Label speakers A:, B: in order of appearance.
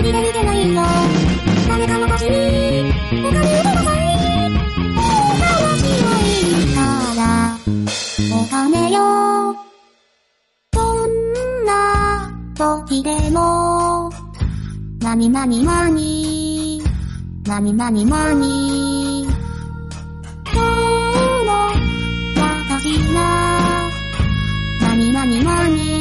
A: で見てないよ。誰かのたちにお金をください。話はいいからお金よ。どんな時でもなになになになになになに今日の私がなになになに